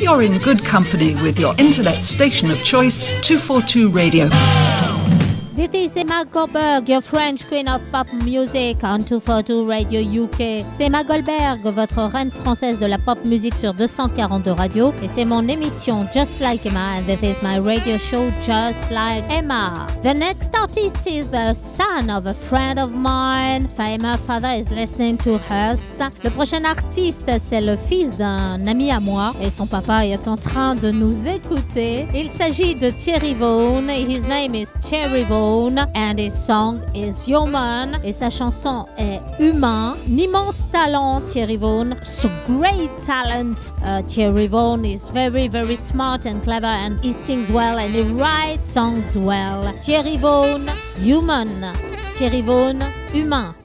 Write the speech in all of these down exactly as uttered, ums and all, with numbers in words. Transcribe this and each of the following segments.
you're in good company with your internet station of choice, two forty-two Radio. This is Emma Goldberg, your French queen of pop music on two forty-two Radio U K. C'est Emma Goldberg, votre reine française de la pop music sur deux cent quarante-deux radios. Et c'est mon émission Just Like Emma, and this is my radio show Just Like Emma. The next artist is the son of a friend of mine. My father is listening to us. Le prochain artiste, c'est le fils d'un ami à moi. Et son papa est en train de nous écouter. Il s'agit de Thierry Vaughan. His name is Thierry Vaughan. And his song is Human. Et sa chanson est Humain. Un immense talent, Thierry Vaughan. So great talent. Uh, Thierry Vaughan is very, very smart and clever, and he sings well and he writes songs well. Thierry Vaughan, Human. Thierry Vaughan, Humain.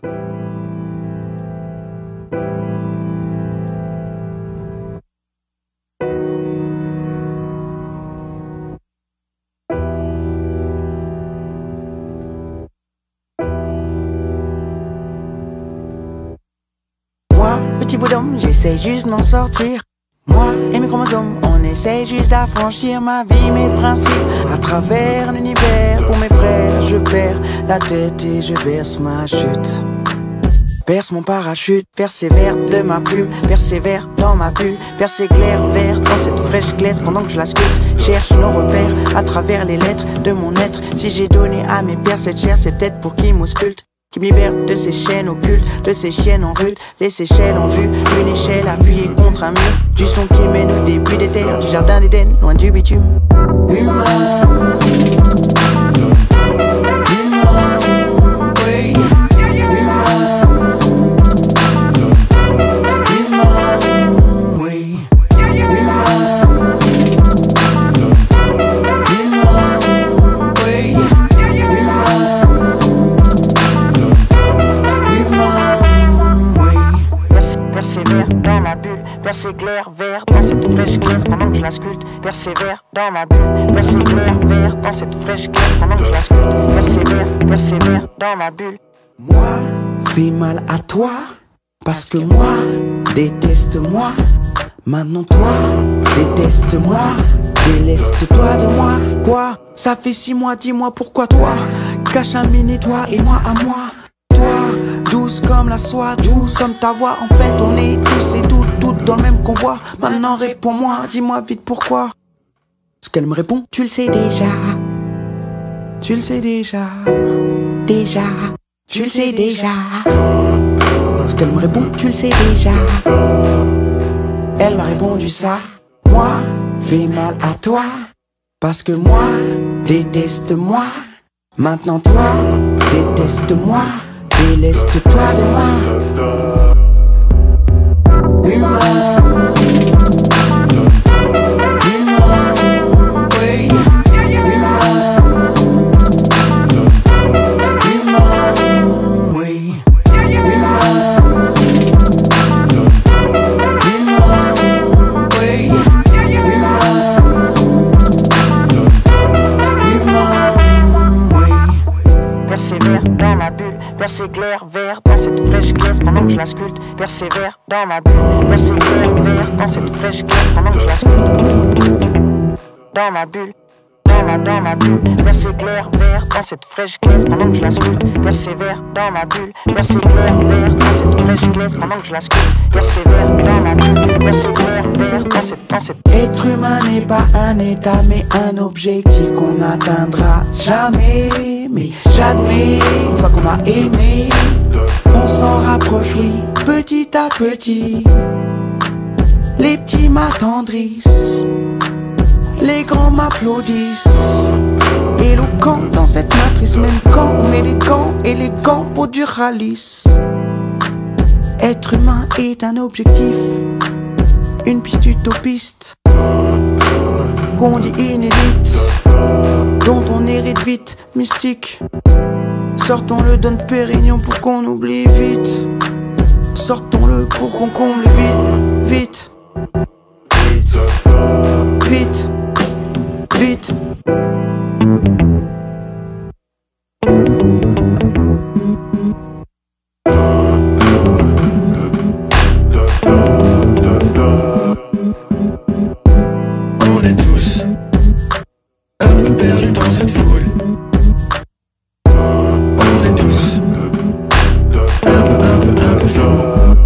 Petit bout d'homme, j'essaie juste d'en sortir. Moi et mes chromosomes, on essaie juste d'affranchir ma vie, mes principes. À travers l'univers, pour mes frères, je perds la tête et je verse ma chute. Perce mon parachute, persévère de ma plume, persévère dans ma bulle, perséclaire vert dans cette fraîche glace pendant que je la sculpte. Cherche nos repères à travers les lettres de mon être. Si j'ai donné à mes pères cette chair, c'est peut-être pour qu'ils m'auscultent, qui me libère de ces chaînes occultes, de ces chiennes en rut, les Seychelles en vue, une échelle appuyée contre un mur, du son qui mène au début des terres, du jardin d'Éden, loin du bitume. Humain. Perséclaire vert dans cette fraîche glace pendant que je la sculpte. Persévère dans ma bulle. Perséclaire vert dans cette fraîche glace pendant que je la sculpte. Persévère, persévère dans ma bulle. Moi, fais mal à toi, parce que moi, déteste-moi. Maintenant toi, déteste-moi. Déleste-toi de moi. Quoi? Ça fait six mois, dis-moi pourquoi toi? Cache un mini toi et moi à moi. Douce comme la soie, douce comme ta voix. En fait on est tous et toutes, toutes dans le même convoi. Maintenant réponds-moi, dis-moi vite pourquoi. Ce qu'elle me répond, tu le sais déjà. Tu le sais déjà. Déjà. Tu le sais déjà. Ce qu'elle me répond, tu le sais déjà. Elle m'a répondu ça. Moi, fais mal à toi, parce que moi, déteste-moi. Maintenant toi, déteste-moi. Déleste-toi de moi. Humain. Perséclaire vert dans cette fraîche glace pendant que je la sculpte. Persévère dans ma bulle. Perséclaire vert dans cette fraîche glace pendant que je la sculpte. Dans ma bulle. Dans ma, dans ma bulle. Perséclaire vert dans cette fraîche glace pendant que je la sculpte. Persévère dans ma bulle. Perséclaire vert dans cette fraîche glace pendant que je la sculpte. Persévère dans ma bulle. Perséclaire vert dans cette, dans cette. Être humain n'est pas un état mais un objectif qu'on n'atteindra jamais. Mais j'admets, une fois qu'on m'a aimé, on s'en rapproche, oui, petit à petit. Les petits m'attendrissent, les grands m'applaudissent. Éloquent dans cette matrice, même quand on met les gants et les gants pour du ralice. Être humain est un objectif, une piste utopiste, qu'on dit inédite, dont on hérite vite, mystique. Sortons-le d'un Pérignon pour qu'on oublie vite. Sortons-le pour qu'on comble vite, vite, vite, vite, vite. On est tous un peu perdus dans cette foule. On est tous un peu, un peu, un peu fous.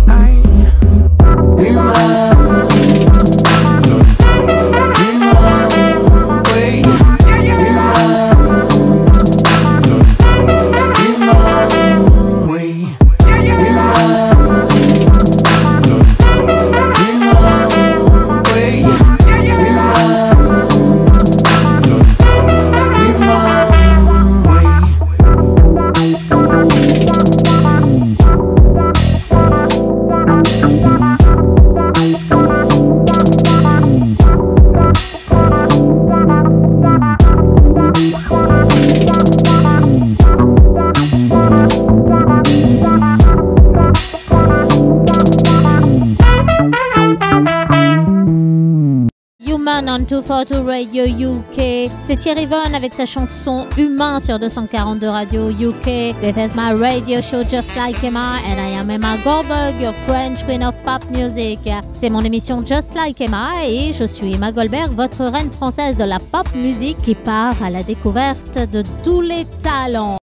On deux cent quarante-deux Radio U K. C'est Thierry Vaughan avec sa chanson Humain sur deux cent quarante-deux Radio U K. This is my radio show Just Like Emma and I am Emma Goldberg, your French Queen of Pop Music. C'est mon émission Just Like Emma et je suis Emma Goldberg, votre reine française de la pop music qui part à la découverte de tous les talents.